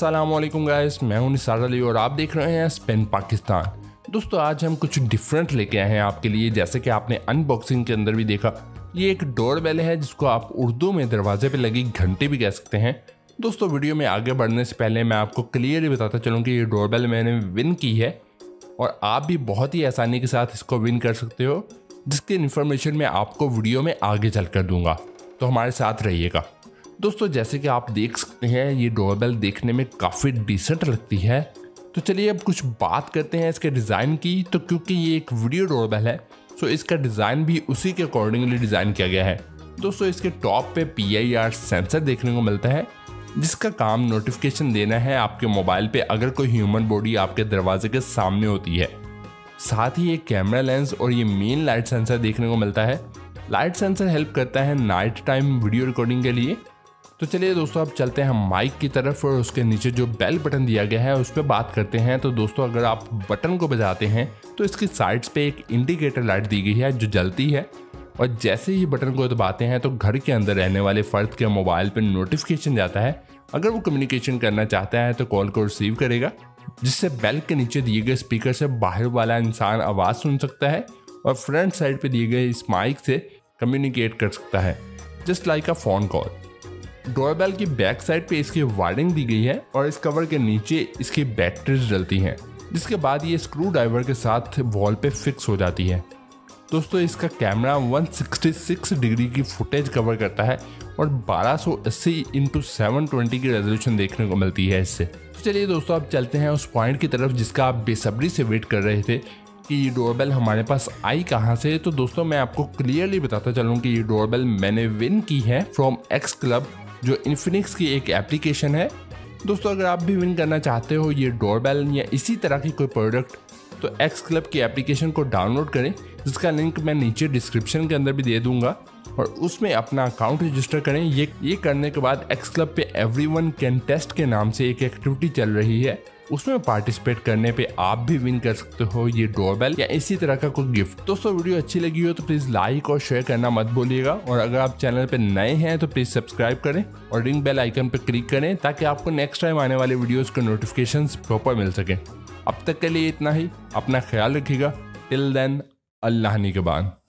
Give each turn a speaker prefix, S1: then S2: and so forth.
S1: अस्सलामुअलैकुम गाइस, मैं हूं निसार अली और आप देख रहे हैं स्पेन पाकिस्तान। दोस्तों आज हम कुछ डिफरेंट लेके आए हैं आपके लिए। जैसे कि आपने अनबॉक्सिंग के अंदर भी देखा, ये एक डोरबेल है जिसको आप उर्दू में दरवाजे पे लगी घंटी भी कह सकते हैं। दोस्तों वीडियो में आगे बढ़ने से पहले मैं आपको क्लियरली बताता चलूँ कि ये डोरबेल मैंने विन की है और आप भी बहुत ही आसानी के साथ इसको विन कर सकते हो, जिसकी इन्फॉर्मेशन मैं आपको वीडियो में आगे चल कर दूंगा, तो हमारे साथ रहिएगा। दोस्तों जैसे कि आप देख सकते हैं ये डोरबेल देखने में काफ़ी डिसेंट लगती है। तो चलिए अब कुछ बात करते हैं इसके डिज़ाइन की। तो क्योंकि ये एक वीडियो डोरबेल है सो इसका डिज़ाइन भी उसी के अकॉर्डिंगली डिज़ाइन किया गया है। दोस्तों इसके टॉप पे PIR सेंसर देखने को मिलता है, जिसका काम नोटिफिकेशन देना है आपके मोबाइल पे अगर कोई ह्यूमन बॉडी आपके दरवाजे के सामने होती है। साथ ही एक कैमरा लेंस और ये मेन लाइट सेंसर देखने को मिलता है। लाइट सेंसर हेल्प करता है नाइट टाइम वीडियो रिकॉर्डिंग के लिए। तो चलिए दोस्तों अब चलते हैं माइक की तरफ और उसके नीचे जो बेल बटन दिया गया है उस पर बात करते हैं। तो दोस्तों अगर आप बटन को बजाते हैं तो इसकी साइड्स पे एक इंडिकेटर लाइट दी गई है जो जलती है, और जैसे ही बटन को दबाते हैं तो घर के अंदर रहने वाले फर्द के मोबाइल पे नोटिफिकेशन जाता है। अगर वो कम्युनिकेशन करना चाहता है तो कॉल को रिसीव करेगा, जिससे बेल के नीचे दिए गए स्पीकर से बाहर वाला इंसान आवाज़ सुन सकता है और फ्रंट साइड पे दिए गए इस माइक से कम्युनिकेट कर सकता है, just like a phone call. Doorbell की बैक साइड पे इसकी वायरिंग दी गई है और इस कवर के नीचे इसकी बैटरीज डलती हैं, जिसके बाद ये स्क्रू ड्राइवर के साथ वॉल पे फिक्स हो जाती है। दोस्तों इसका कैमरा 166 डिग्री की फुटेज कवर करता है और 1280x720 की रेजोल्यूशन देखने को मिलती है इससे। तो चलिए दोस्तों अब चलते हैं उस पॉइंट की तरफ जिसका आप बेसब्री से वेट कर रहे थे कि ये डोरबेल हमारे पास आई कहाँ से। तो दोस्तों मैं आपको क्लियरली बताता चलूँ कि ये डोरबेल मैंने विन की है फ्रॉम एक्स क्लब, जो इन्फिनिक्स की एक एप्लीकेशन है। दोस्तों अगर आप भी विन करना चाहते हो ये डोरबेल या इसी तरह की कोई प्रोडक्ट, तो एक्स क्लब की एप्लीकेशन को डाउनलोड करें, जिसका लिंक मैं नीचे डिस्क्रिप्शन के अंदर भी दे दूंगा, और उसमें अपना अकाउंट रजिस्टर करें। ये करने के बाद एक्स क्लब पे एवरीवन कैन टेस्ट के नाम से एक एक्टिविटी चल रही है, उसमें पार्टिसिपेट करने पे आप भी विन कर सकते हो ये डोरबेल या इसी तरह का कोई गिफ्ट। दोस्तों वीडियो अच्छी लगी हो तो प्लीज़ लाइक और शेयर करना मत भूलिएगा, और अगर आप चैनल पे नए हैं तो प्लीज़ सब्सक्राइब करें और रिंग बेल आइकन पर क्लिक करें ताकि आपको नेक्स्ट टाइम आने वाले वीडियोज़ के नोटिफिकेशंस प्रॉपर मिल सकें। अब तक के लिए इतना ही, अपना ख्याल रखिएगा। टिल देन, अल्लाह निगहबान।